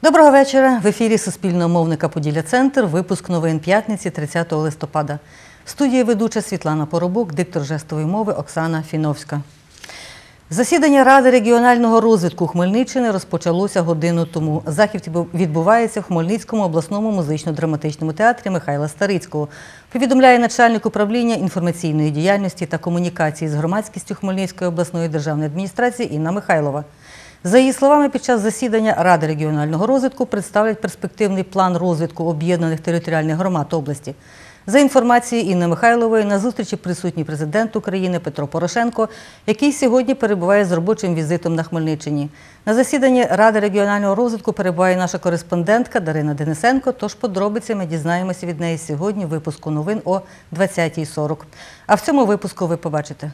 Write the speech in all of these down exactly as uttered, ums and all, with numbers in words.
Доброго вечора. В ефірі Суспільного мовника «Поділля-Центр», випуск новин п'ятниці тридцятого листопада. В студії ведуча Світлана Поробок, диктор жестової мови Оксана Фіновська. Засідання Ради регіонального розвитку Хмельниччини розпочалося годину тому. Захід відбувається в Хмельницькому обласному музично-драматичному театрі Михайла Старицького. Повідомляє начальник управління інформаційної діяльності та комунікації з громадськістю Хмельницької обласної державної адміністрації Інна Михайлова. За її словами, під час засідання Ради регіонального розвитку представлять перспективний план розвитку об'єднаних територіальних громад області. За інформацією Інни Михайлової, на зустрічі присутній президент України Петро Порошенко, який сьогодні перебуває з робочим візитом на Хмельниччині. На засіданні Ради регіонального розвитку перебуває наша кореспондентка Дарина Денисенко, тож подробиці ми дізнаємося від неї сьогодні в випуску новин о двадцятій сорок. А в цьому випуску ви побачите.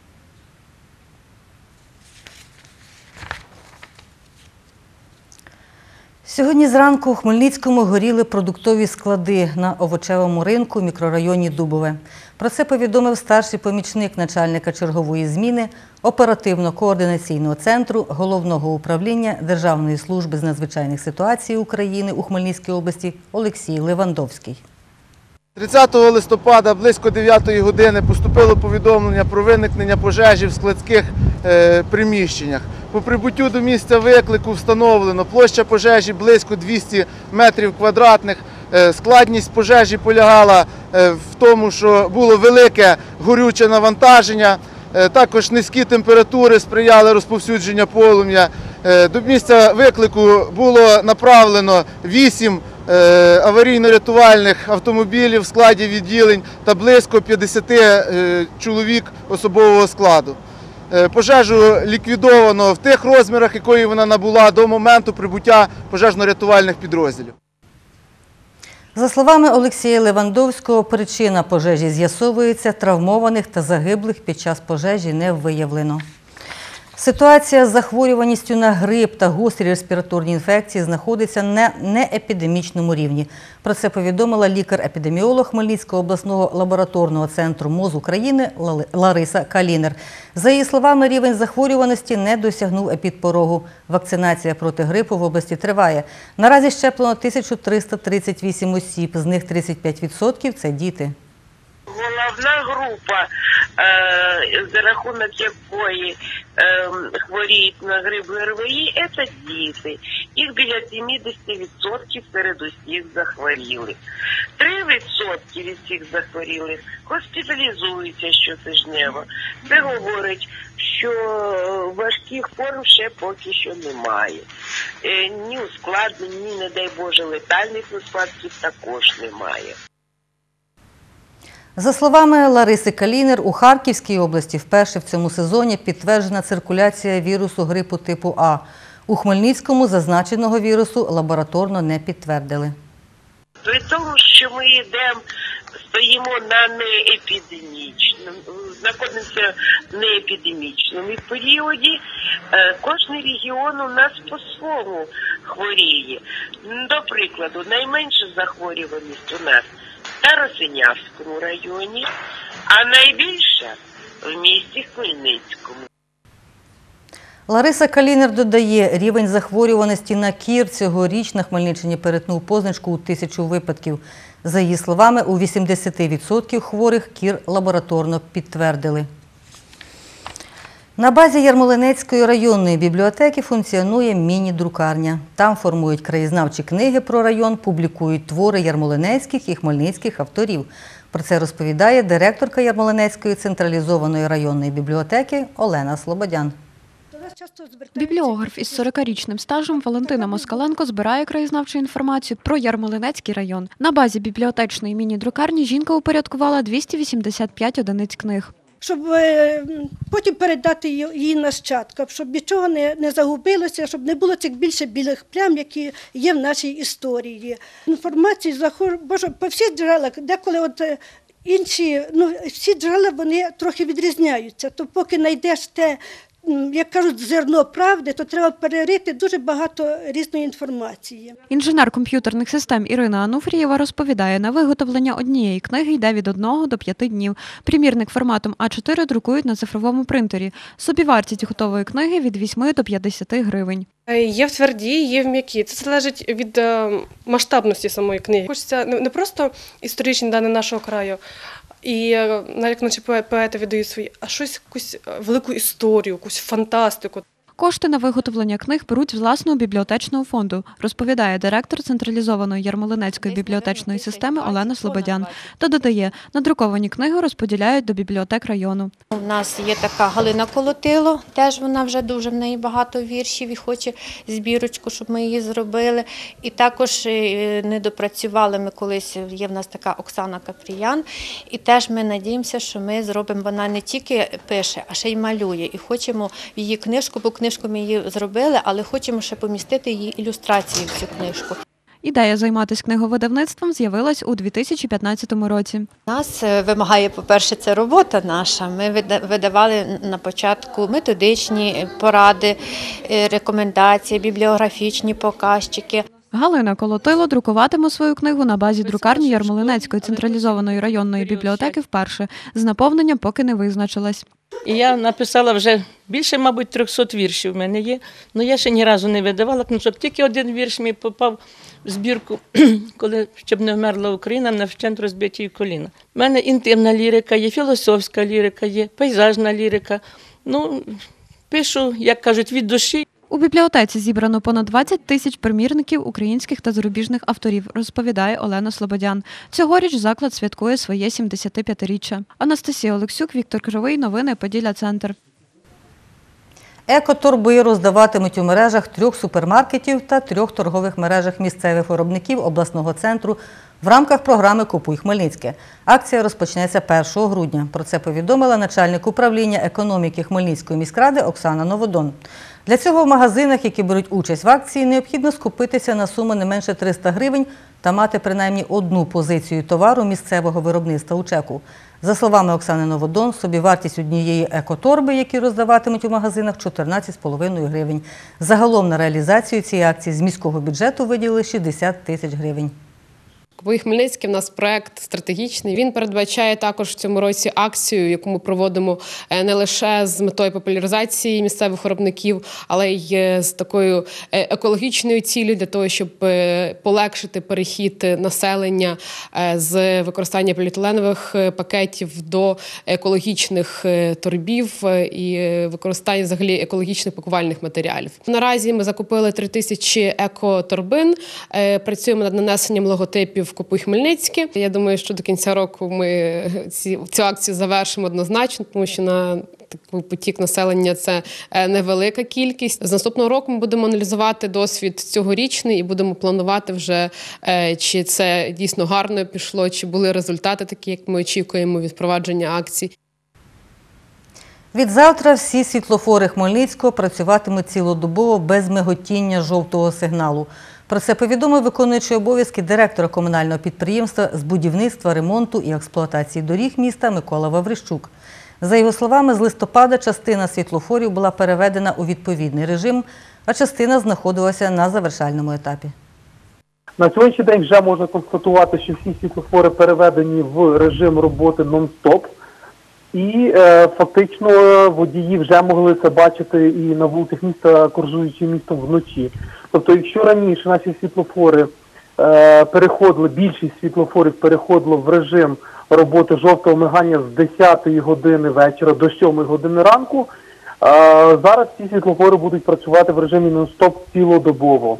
Сьогодні зранку у Хмельницькому горіли продуктові склади на овочевому ринку в мікрорайоні Дубове. Про це повідомив старший помічник начальника чергової зміни оперативно-координаційного центру Головного управління Державної служби з надзвичайних ситуацій України у Хмельницькій області Олексій Левандовський. тридцятого листопада близько дев'ятої години поступило повідомлення про виникнення пожежі в складських е, приміщеннях. По прибуттю до місця виклику встановлено площа пожежі близько двохсот метрів квадратних. Е, складність пожежі полягала е, в тому, що було велике горюче навантаження, е, також низькі температури сприяли розповсюдженню полум'я. Е, до місця виклику було направлено вісім аварійно-рятувальних автомобілів в складі відділень та близько п'ятдесят чоловік особового складу. Пожежу ліквідовано в тих розмірах, якої вона набула до моменту прибуття пожежно-рятувальних підрозділів. За словами Олексія Левандовського, причина пожежі з'ясовується, травмованих та загиблих під час пожежі не виявлено. Ситуація з захворюваністю на грип та гострі респіраторні інфекції знаходиться на неепідемічному рівні. Про це повідомила лікар-епідеміолог Хмельницького обласного лабораторного центру МОЗ України Лариса Калінер. За її словами, рівень захворюваності не досягнув епідпорогу. Вакцинація проти грипу в області триває. Наразі щеплено тисячу триста тридцять вісім осіб, з них тридцять п'ять відсотків – це діти. Головна група, за рахунок якої хворіють на грип ГРВІ, це діти. Їх біля сімдесят відсотків серед усіх захворілих. три відсотки від всіх захворілих госпіталізуються щотижнево. Це говорить, що важких форм ще поки що немає. Ні ускладнень, ні, не дай Боже, летальних випадків також немає. За словами Лариси Калінер, у Харківській області вперше в цьому сезоні підтверджена циркуляція вірусу грипу типу А. У Хмельницькому зазначеного вірусу лабораторно не підтвердили. При тому, що ми йдемо, стоїмо на неепідемічному, знаходимося в неепідемічному періоді, кожен регіон у нас по-своєму хворіє. До прикладу, найменша захворюваність у нас в Старосинявському районі, а найбільша в місті Хмельницькому. Лариса Калінер додає, рівень захворюваності на кір цьогоріч на Хмельниччині перетнув позначку у тисячу випадків. За її словами, у вісімдесят відсотків хворих кір лабораторно підтвердили. На базі Ярмолинецької районної бібліотеки функціонує міні-друкарня. Там формують краєзнавчі книги про район, публікують твори ярмолинецьких і хмельницьких авторів. Про це розповідає директорка Ярмолинецької централізованої районної бібліотеки Олена Слободян. Бібліограф із сорокарічним стажем Валентина Москаленко збирає краєзнавчу інформацію про Ярмолинецький район. На базі бібліотечної міні-друкарні жінка упорядкувала двісті вісімдесят п'ять одиниць книг. Щоб потім передати її нащадкам, щоб нічого не, не загубилося, щоб не було цих більше білих плям, які є в нашій історії. Інформації заходить по всіх джерелах, деколи от інші, ну, всі джерела вони трохи відрізняються, то поки знайдеш те, м, як кажуть, зерно правди, то треба перерити дуже багато різної інформації. Інженер комп'ютерних систем Ірина Ануфрієва розповідає, на виготовлення однієї книги йде від одного до п'яти днів. Примірник форматом а чотири друкують на цифровому принтері. Собівартість готової книги від вісьми до п'ятдесяти гривень. Є в твердій, є в м'якій. Це залежить від е, масштабності самої книги. Хочеться не, не просто історичні дані нашого краю, і е, як наші поети віддають свої, а щось, якусь велику історію, якусь фантастику. Кошти на виготовлення книг беруть з власного бібліотечного фонду, розповідає директор централізованої Ярмолинецької бібліотечної системи Олена Слободян. Та додає, надруковані книги розподіляють до бібліотек району. У нас є така Галина Колотило, теж вона вже дуже, в неї багато віршів і хоче збірочку, щоб ми її зробили. І також не допрацювали ми колись, є в нас така Оксана Капріян, і теж ми надіємося, що ми зробимо, вона не тільки пише, а ще й малює. І хочемо в її книжку, бо книжку ми її зробили, але хочемо ще помістити її ілюстрації в цю книжку. Ідея займатися книговидавництвом з'явилась у дві тисячі п'ятнадцятому році. Нас вимагає, по-перше, це робота наша. Ми видавали на початку методичні поради, рекомендації, бібліографічні показчики. Галина Колотило друкуватиме свою книгу на базі друкарні Ярмолинецької централізованої районної бібліотеки вперше. З наповненням поки не визначилась. І я написала вже більше, мабуть, трьохсот віршів в мене є, але я ще ні разу не видавала книжок. Тільки один вірш мій попав в збірку, коли «Щоб не вмерла Україна, на вщент розбиті коліна». У мене інтимна лірика є, філософська лірика є, пейзажна лірика. Ну, пишу, як кажуть, від душі. У бібліотеці зібрано понад двадцять тисяч примірників українських та зарубіжних авторів, розповідає Олена Слободян. Цьогоріч заклад святкує своє сімдесятип'ятиріччя. Анастасія Олексюк, Віктор Кривий, новини Поділля Центр. Екоторби роздаватимуть у мережах трьох супермаркетів та трьох торгових мережах місцевих виробників обласного центру в рамках програми «Купуй Хмельницьке». Акція розпочнеться першого грудня. Про це повідомила начальник управління економіки Хмельницької міськради Оксана Новодон. Для цього в магазинах, які беруть участь в акції, необхідно скупитися на суму не менше триста гривень та мати принаймні одну позицію товару місцевого виробництва у чеку. За словами Оксани Новодон, собівартість однієї екоторби, які роздаватимуть у магазинах, чотирнадцять з половиною гривень. Загалом на реалізацію цієї акції з міського бюджету виділили шістдесят тисяч гривень. «Купуй Хмельницький» – в нас проект стратегічний. Він передбачає також в цьому році акцію, яку ми проводимо не лише з метою популяризації місцевих виробників, але й з такою екологічною ціллю для того, щоб полегшити перехід населення з використання поліетиленових пакетів до екологічних торбів і використання взагалі екологічних пакувальних матеріалів. Наразі ми закупили три тисячі екоторбин, працюємо над нанесенням логотипів «Купуй Хмельницьке». Я думаю, що до кінця року ми ці, цю акцію завершимо однозначно, тому що на такий потік населення це невелика кількість. З наступного року ми будемо аналізувати досвід цьогорічний і будемо планувати вже, чи це дійсно гарно пішло, чи були результати такі, як ми очікуємо від впровадження акцій. Відзавтра всі світлофори Хмельницького працюватимуть цілодобово без миготіння жовтого сигналу. Про це повідомив виконуючий обов'язки директора комунального підприємства з будівництва, ремонту і експлуатації доріг міста Микола Ваврищук. За його словами, з листопада частина світлофорів була переведена у відповідний режим, а частина знаходилася на завершальному етапі. На сьогоднішній день вже можна констатувати, що всі світлофори переведені в режим роботи нон-стоп. І е, фактично водії вже могли це бачити і на вулицях міста, курсуючи містом вночі. Тобто, якщо раніше наші світлофори е, переходили, більшість світлофорів переходило в режим роботи жовтого мигання з десятої години вечора до сьомої години ранку, е, зараз ці світлофори будуть працювати в режимі нон-стоп цілодобово.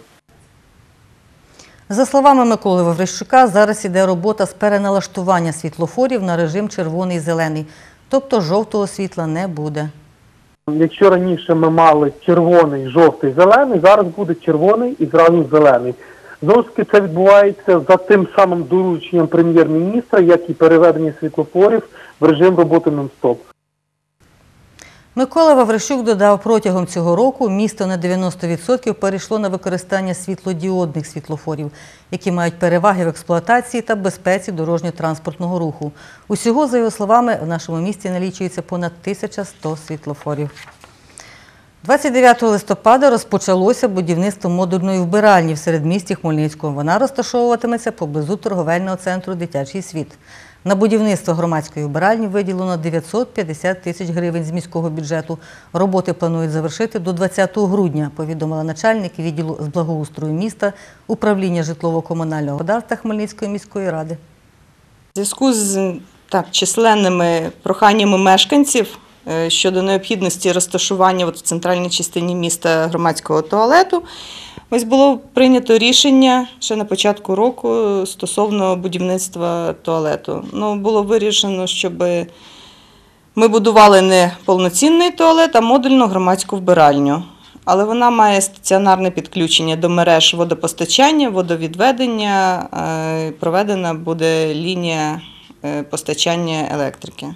За словами Миколи Ваврищука, зараз іде робота з переналаштування світлофорів на режим червоний і зелений. Тобто жовтого світла не буде. Якщо раніше ми мали червоний, жовтий, зелений, зараз буде червоний і зразу зелений. Знову ж таки, це відбувається за тим самим дорученням прем'єр-міністра, як і переведення світлофорів в режим роботи нон-стоп. Микола Ваврищук додав, протягом цього року місто на дев'яносто відсотків перейшло на використання світлодіодних світлофорів, які мають переваги в експлуатації та безпеці дорожньо-транспортного руху. Усього, за його словами, в нашому місті налічується понад тисяча сто світлофорів. двадцять дев'ятого листопада розпочалося будівництво модульної вбиральні в середмісті Хмельницького. Вона розташовуватиметься поблизу торговельного центру «Дитячий світ». На будівництво громадської вбиральні виділено дев'ятсот п'ятдесят тисяч гривень з міського бюджету. Роботи планують завершити до двадцятого грудня, повідомила начальник відділу з благоустрою міста управління житлово-комунального господарства Хмельницької міської ради. У зв'язку з так, численними проханнями мешканців щодо необхідності розташування от в центральній частині міста громадського туалету, ось було прийнято рішення ще на початку року стосовно будівництва туалету. Ну, було вирішено, щоб ми будували не повноцінний туалет, а модульну громадську вбиральню. Але вона має стаціонарне підключення до мереж водопостачання, водовідведення, проведена буде лінія постачання електрики.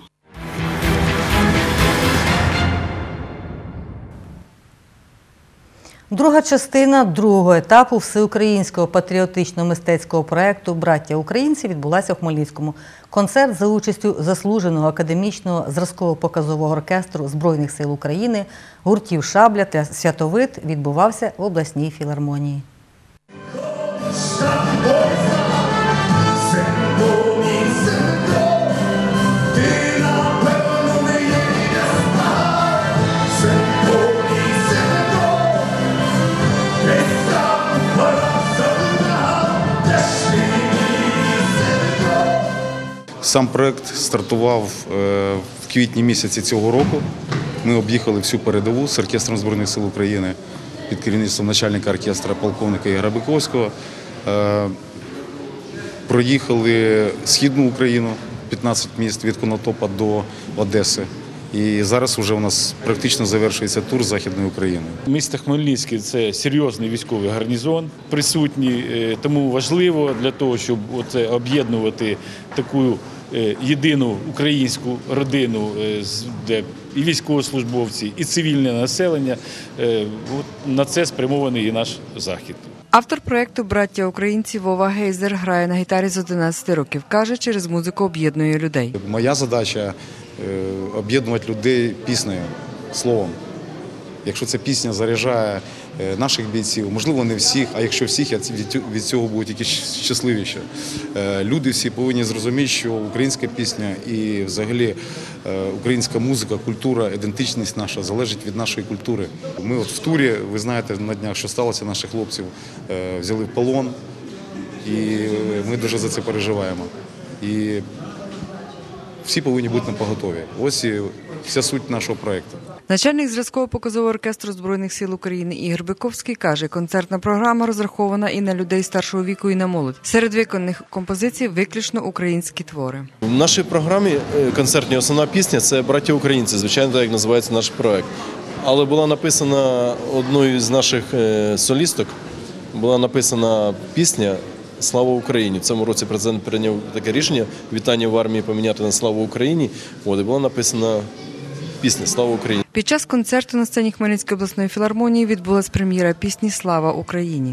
Друга частина другого етапу всеукраїнського патріотично-мистецького проєкту «Браття українці» відбулася у Хмельницькому. Концерт за участю заслуженого академічного зразково-показового оркестру Збройних сил України, гуртів «Шабля» та «Святовид» відбувався в обласній філармонії. Сам проєкт стартував в квітні місяці цього року. Ми об'їхали всю передову з оркестром Збройних сил України під керівництвом начальника оркестра полковника Ігоря Биковського. Проїхали Східну Україну, п'ятнадцять міст від Конотопа до Одеси. І зараз вже у нас практично завершується тур Західної України. Місто Хмельницький – це серйозний військовий гарнізон, присутній, тому важливо для того, щоб об'єднувати таку єдину українську родину, де і військовослужбовці, і цивільне населення. На це спрямований і наш захід. Автор проєкту «Браття українці» Вова Гейзер грає на гітарі з одинадцяти років. Каже, через музику об'єднує людей. Моя задача – об'єднувати людей піснею, словом. Якщо ця пісня заряджає наших бійців, можливо, не всіх, а якщо всіх, від цього будуть тільки щасливіші. Люди всі повинні зрозуміти, що українська пісня і взагалі українська музика, культура, ідентичність наша залежить від нашої культури. Ми от в турі, ви знаєте, на днях, що сталося, наших хлопців взяли в полон, і ми дуже за це переживаємо. І всі повинні бути на поготові. Ось і вся суть нашого проєкту. Начальник зразково-показового оркестру Збройних сил України Ігор Биковський каже, концертна програма розрахована і на людей старшого віку, і на молодь. Серед виконаних композицій виключно українські твори. В нашій програмі концертній основна пісня – це «Браття українці», звичайно, так як називається наш проєкт. Але була написана одною з наших солісток, була написана пісня «Слава Україні». В цьому році президент прийняв таке рішення «Вітання в армії» поміняти на «Слава Україні». От, і була написана пісня «Слава Україні». Під час концерту на сцені Хмельницької обласної філармонії відбулась прем'єра пісні «Слава Україні».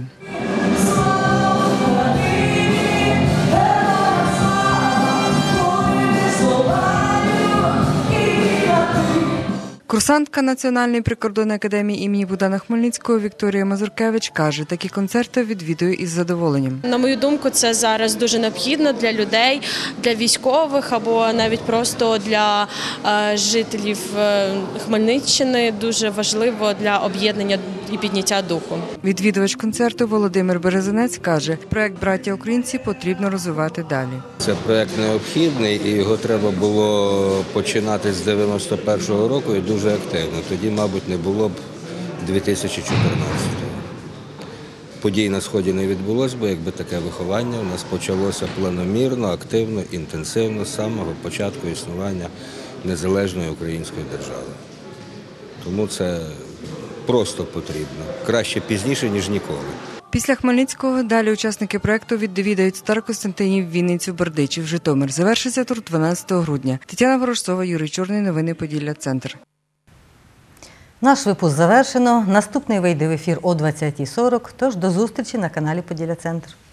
Курсантка Національної прикордонної академії імені Богдана Хмельницького Вікторія Мазуркевич каже, такі концерти відвідує із задоволенням. На мою думку, це зараз дуже необхідно для людей, для військових або навіть просто для е, жителів е, Хмельниччини. Дуже важливо для об'єднання і підняття духу. Відвідувач концерту Володимир Березанець каже, проєкт «Браття українці» потрібно розвивати далі. Це проєкт необхідний і його треба було починати з дев'яносто першого року і дуже активно. Тоді, мабуть, не було б дві тисячі чотирнадцятого. Подій на Сході не відбулося, бо якби таке виховання у нас почалося планомірно, активно, інтенсивно з самого початку існування незалежної української держави. Тому це просто потрібно. Краще пізніше, ніж ніколи. Після Хмельницького далі учасники проєкту відвідають Старокостянтинів, Вінницю, Бердичів, Житомир. Завершиться тур дванадцятого грудня. Тетяна Ворожцова, Юрій Чорний. Новини Поділля. Центр. Наш випуск завершено. Наступний вийде в ефір о двадцятій сорок. Тож до зустрічі на каналі Поділля Центр.